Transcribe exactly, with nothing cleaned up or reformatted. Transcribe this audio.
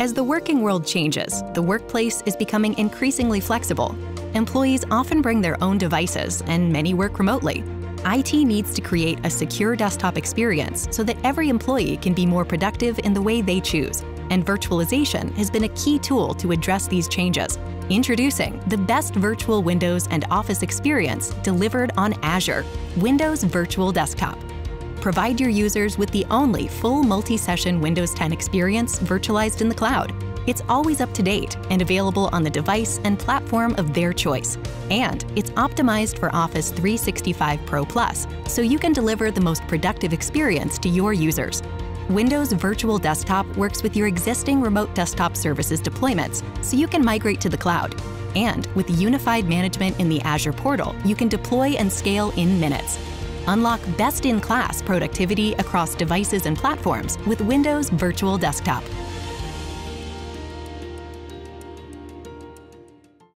As the working world changes, the workplace is becoming increasingly flexible. Employees often bring their own devices, and many work remotely. I T needs to create a secure desktop experience so that every employee can be more productive in the way they choose. And virtualization has been a key tool to address these changes. Introducing the best virtual Windows and Office experience delivered on Azure, Windows Virtual Desktop. Provide your users with the only full multi-session Windows ten experience virtualized in the cloud. It's always up to date and available on the device and platform of their choice. And it's optimized for Office three sixty-five ProPlus, so you can deliver the most productive experience to your users. Windows Virtual Desktop works with your existing remote desktop services deployments, so you can migrate to the cloud. And with unified management in the Azure portal, you can deploy and scale in minutes. Unlock best-in-class productivity across devices and platforms with Windows Virtual Desktop.